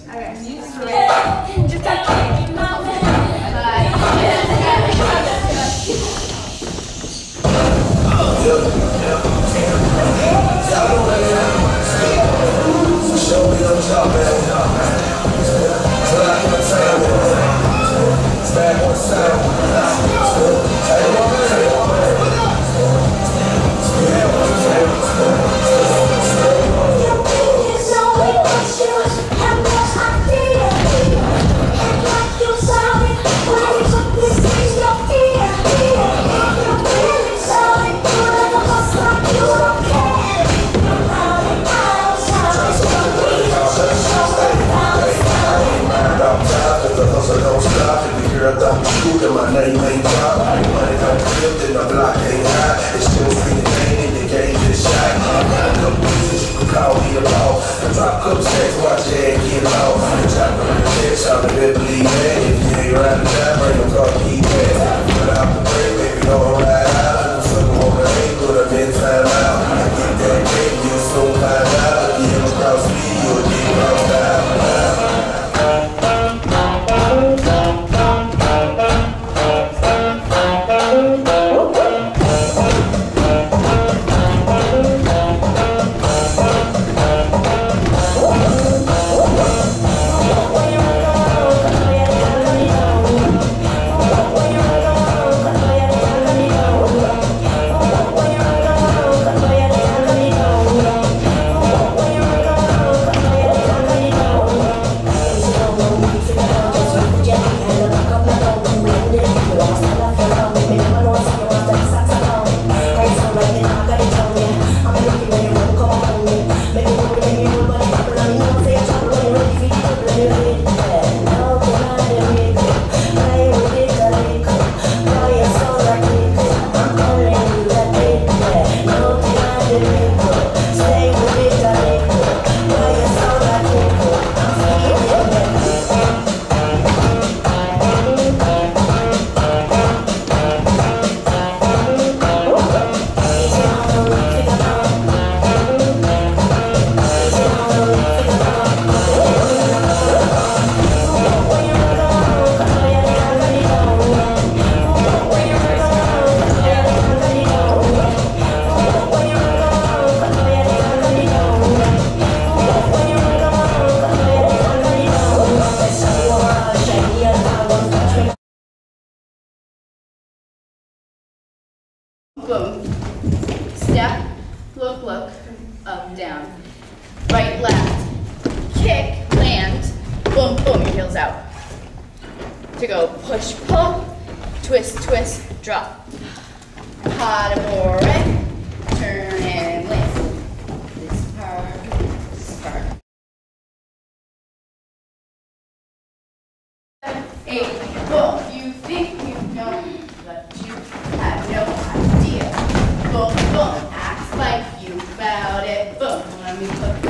My name ain't drop, money don't flip, then the block ain't high. It's still free to gain in the game, just shot. A couple pieces, you can call me a law. I drop couple checks, watch your head get low. I drop a couple checks, I'll never believe that. If you ain't riding the time, bring them car, keep that. Put out the break, baby, don't ride out. Sucker on the hate, put them in time out. I get that cake, you'll soon find out. If you ever cross me, you'll get crossed out. Boom. Step, look, up, down. Right, left. Kick, land. Boom, boom, your heels out. To go push, pull, twist, twist, drop. Potable right, turn and land. This part, this part. 8, boom. You think you know, but you have no idea. Boom, boom, act like you about it. Boom, let me put